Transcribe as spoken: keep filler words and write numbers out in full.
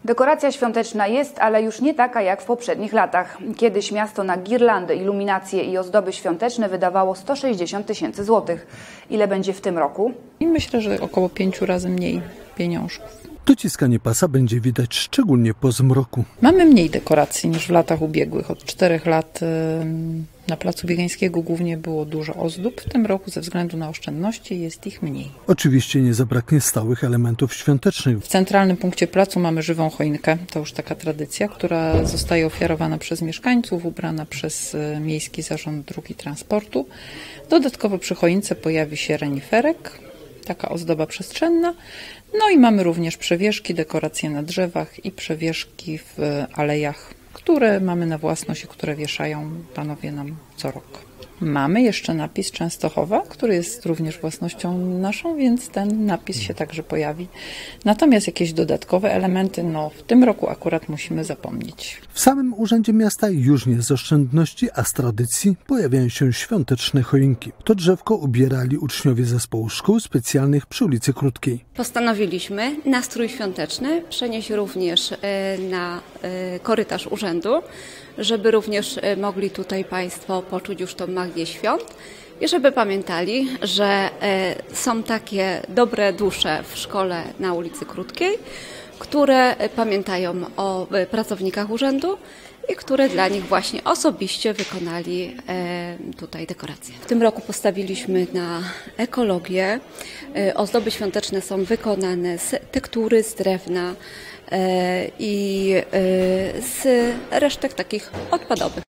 Dekoracja świąteczna jest, ale już nie taka jak w poprzednich latach. Kiedyś miasto na girlandy, iluminacje i ozdoby świąteczne wydawało sto sześćdziesiąt tysięcy złotych. Ile będzie w tym roku? I myślę, że około pięciu razy mniej pieniążków. Dociskanie pasa będzie widać szczególnie po zmroku. Mamy mniej dekoracji niż w latach ubiegłych. Od czterech lat na Placu Biegańskiego głównie było dużo ozdób. W tym roku ze względu na oszczędności jest ich mniej. Oczywiście nie zabraknie stałych elementów świątecznych. W centralnym punkcie placu mamy żywą choinkę. To już taka tradycja, która zostaje ofiarowana przez mieszkańców, ubrana przez Miejski Zarząd Dróg i Transportu. Dodatkowo przy choince pojawi się reniferek, taka ozdoba przestrzenna. No i mamy również przewieszki, dekoracje na drzewach i przewieszki w alejach, które mamy na własność i które wieszają panowie nam co rok. Mamy jeszcze napis Częstochowa, który jest również własnością naszą, więc ten napis się także pojawi. Natomiast jakieś dodatkowe elementy, no w tym roku akurat musimy zapomnieć. W samym Urzędzie Miasta już nie z oszczędności, a z tradycji pojawiają się świąteczne choinki. To drzewko ubierali uczniowie zespołu szkół specjalnych przy ulicy Krótkiej. Postanowiliśmy nastrój świąteczny przenieść również na korytarz urzędu, żeby również mogli tutaj Państwo poczuć już tą magię świąt i żeby pamiętali, że są takie dobre dusze w szkole na ulicy Krótkiej, które pamiętają o pracownikach urzędu i które dla nich właśnie osobiście wykonali tutaj dekoracje. W tym roku postawiliśmy na ekologię. Ozdoby świąteczne są wykonane z tektury, z drewna i z resztek takich odpadowych.